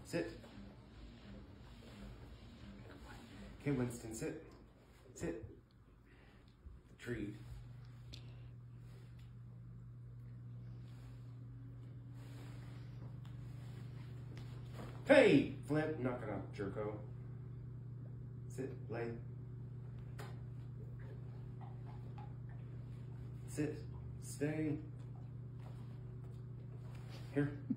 Sit. Okay, Winston, sit. Sit. The tree. Hey, Flip, knock it off, jerko. Sit, lay. Sit, stay. Here.